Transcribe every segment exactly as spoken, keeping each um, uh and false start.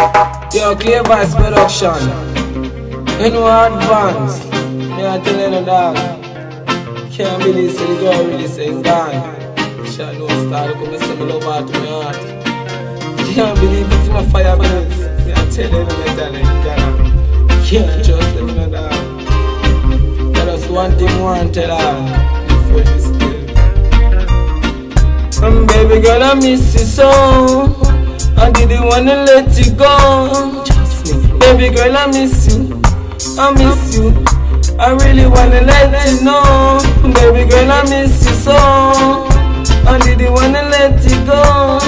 Yo, Clear Vice Production. You know advance. Me I tell you no dog. Can't believe say the girl really say it's gone. Shadow star come and say me love her to my heart. Can't believe it's in a fire blaze. Me I tell you no better like that. Can't trust them no dog. There is one thing one tell her before you still. Um, baby girl I miss you so. I didn't wanna let you go. Baby girl, I miss you, I miss you. I really wanna let you know. Baby girl, I miss you so. I didn't wanna let you go.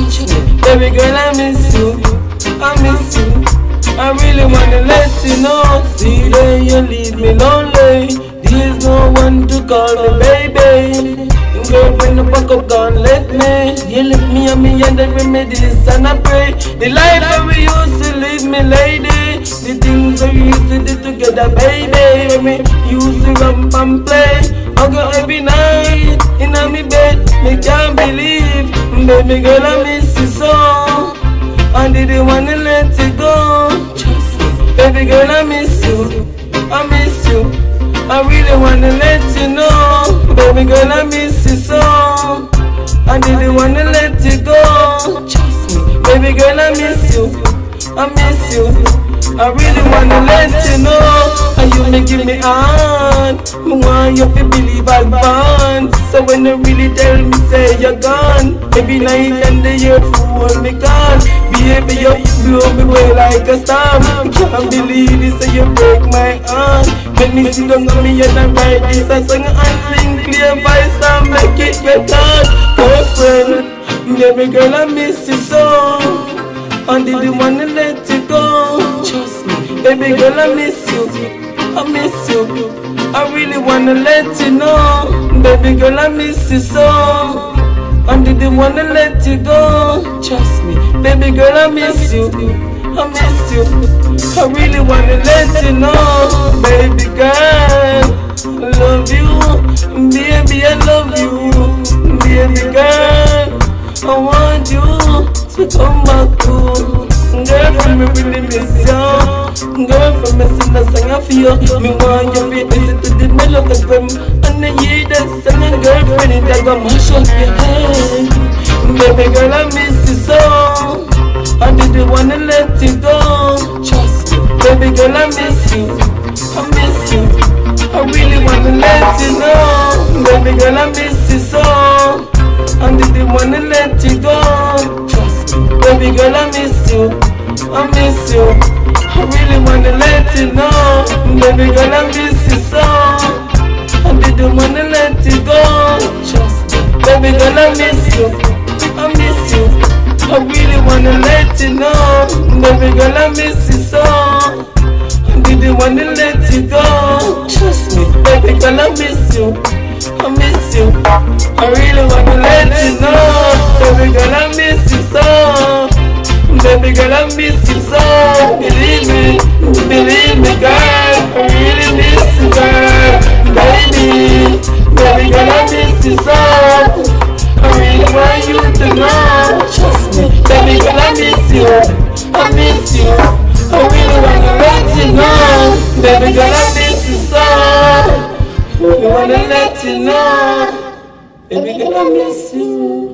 Baby girl, I miss you, I miss you. I really wanna let you know. See that you leave me lonely. There's no one to call me baby. Girlfriend, the back up, gone let me. You left me and me and the remedies, and I pray the life that we used to live, me lady. The things that we used to do together, baby. When we used to ramp and play, I go every night in a me bed. Me can't believe, baby girl, I miss you so. I didn't wanna let you go. Baby girl, I miss you, I miss you. I really wanna let you know. Baby girl, I miss you so. I didn't wanna let you go. Baby girl, I miss you, I miss you. I really wanna let you know. And you may give me on. Me want you to believe I'll bond. So when you really tell me say you're gone, every night and day you fool me gone. Baby, you blow me away like a storm. I can't believe it, so you break my heart. Make me sit down on me and I write this a song and sing Clear Vice and make it get hard. Girlfriend, baby girl, I miss you so. I didn't wanna let you go. Trust me, baby girl, I miss you, I miss you. I really wanna let you know. Baby girl, I miss you so. I didn't wanna let you go. Trust me, baby girl, I miss you, I miss you. I really wanna let you know. Baby girl, I love you. Baby, I love you. Baby girl, I want you to come back to. Girlfriend, me really miss you. Girlfriend, me sing a song of you. Me want you to listen to the melody and I hear that song. And girlfriend, it a go mash up your head. Baby girl, I miss you so. I didn't wanna let you go. Trust me, baby girl, I miss you, I miss you. I really wanna let you know. Baby girl, I miss you so. I didn't wanna let you go. Trust me, baby girl, I miss you, I miss you. I really wanna let you know. Baby girl, I miss you so. I didn't wanna let you go. Trust me, baby girl, I miss you, I miss you. I really wanna let you know. Baby girl, I miss you so. I didn't wanna let you go. Trust me, baby girl, I miss you, I miss you. I really wanna let you know. Baby girl, I miss you so. Baby girl, I miss you so. Believe me, believe me girl, I really miss you girl. Baby, baby girl, I miss you so. I really want you to know. Trust me, baby girl, I miss you, I miss you. I really wanna let you know. Baby girl, I miss you so. I really wanna let you know. Baby girl, I miss you.